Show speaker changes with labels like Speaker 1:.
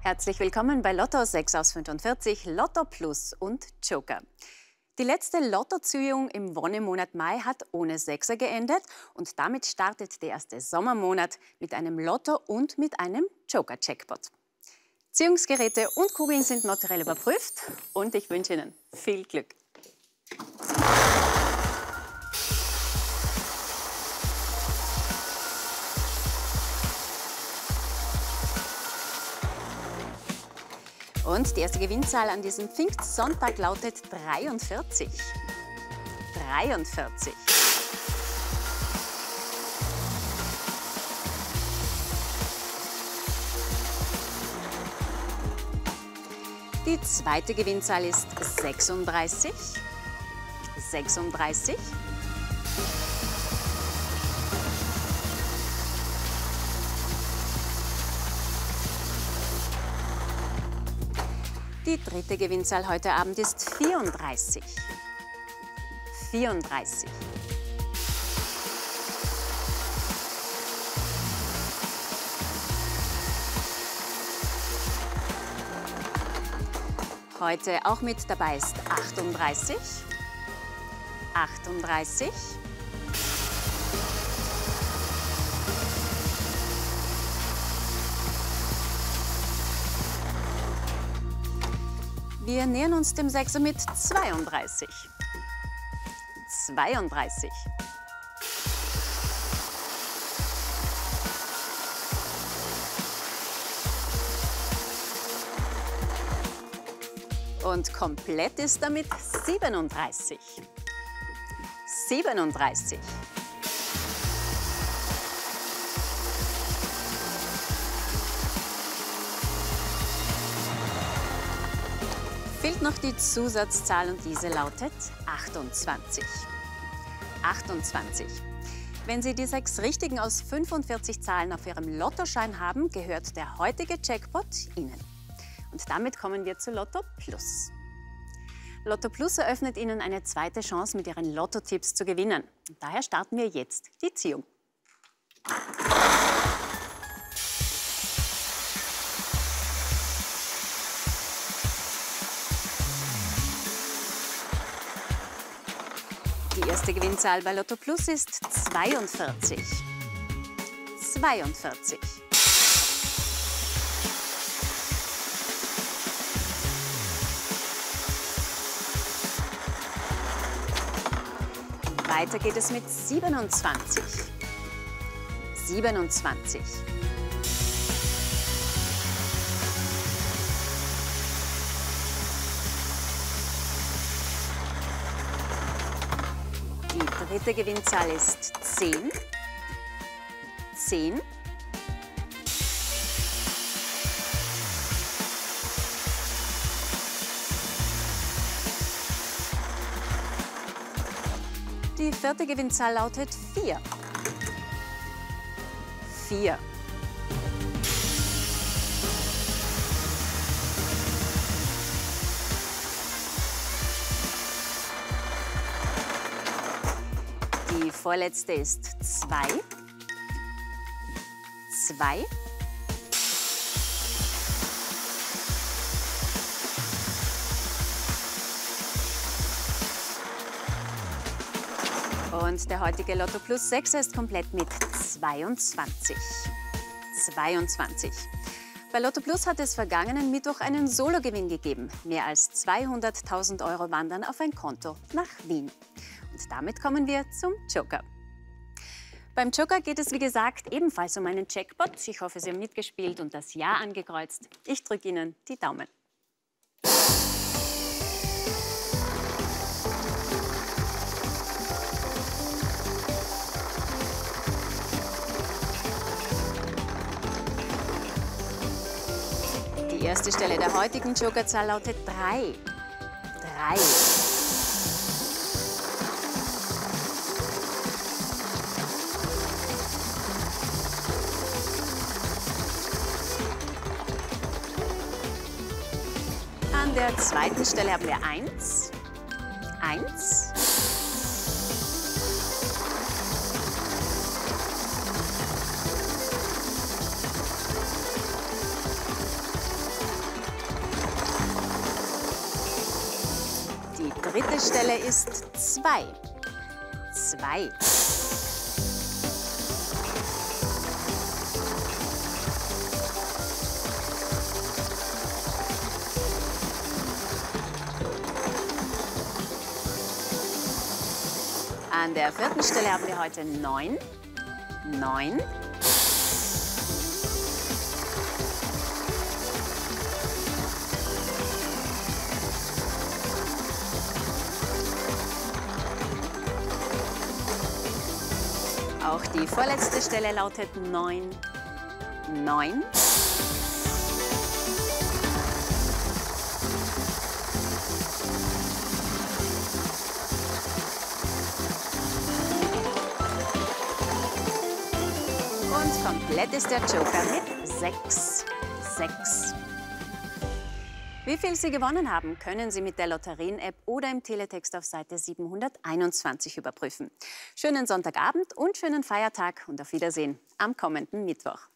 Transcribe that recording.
Speaker 1: Herzlich willkommen bei Lotto 6 aus 45, Lotto Plus und Joker. Die letzte Lottoziehung im Wonnemonat Mai hat ohne Sechser geendet und damit startet der erste Sommermonat mit einem Lotto und mit einem Joker-Jackpot. Ziehungsgeräte und Kugeln sind notariell überprüft und ich wünsche Ihnen viel Glück. Und die erste Gewinnzahl an diesem Pfingstsonntag lautet 43. 43. Die zweite Gewinnzahl ist 36. 36. Die dritte Gewinnzahl heute Abend ist 34. 34. Heute auch mit dabei ist 38. 38. Wir nähern uns dem Sechser mit 32. 32. Und komplett ist damit 37. 37. Fehlt noch die Zusatzzahl und diese lautet 28. 28. Wenn Sie die 6 richtigen aus 45 Zahlen auf Ihrem Lottoschein haben, gehört der heutige Jackpot Ihnen. Und damit kommen wir zu Lotto Plus. Lotto Plus eröffnet Ihnen eine zweite Chance, mit Ihren Lotto-Tipps zu gewinnen. Und daher starten wir jetzt die Ziehung. Die erste Gewinnzahl bei Lotto Plus ist 42. 42. Weiter geht es mit 27. 27. Die dritte Gewinnzahl ist 10. 10. Die vierte Gewinnzahl lautet 4. 4. Die vorletzte ist 2. 2. Und der heutige Lotto Plus 6 ist komplett mit 22. 22. Bei Lotto Plus hat es vergangenen Mittwoch einen Sologewinn gegeben. Mehr als 200.000 € wandern auf ein Konto nach Wien. Und damit kommen wir zum Joker. Beim Joker geht es, wie gesagt, ebenfalls um einen Jackpot. Ich hoffe, Sie haben mitgespielt und das Ja angekreuzt. Ich drücke Ihnen die Daumen. Die erste Stelle der heutigen Jokerzahl lautet 3. 3. An der zweiten Stelle haben wir 1. 1. Stelle ist 2. 2. An der 4. Stelle haben wir heute 9. 9. Auch die vorletzte Stelle lautet 9. 9. Und komplett ist der Joker mit 6. 6. Wie viel Sie gewonnen haben, können Sie mit der Lotterien-App oder im Teletext auf Seite 721 überprüfen. Schönen Sonntagabend und schönen Feiertag und auf Wiedersehen am kommenden Mittwoch.